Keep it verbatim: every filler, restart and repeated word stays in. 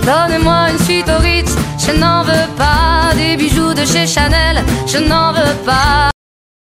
Donnez-moi une suite au Ritz, je n'en veux pas. Des bijoux de chez Chanel, je n'en veux pas.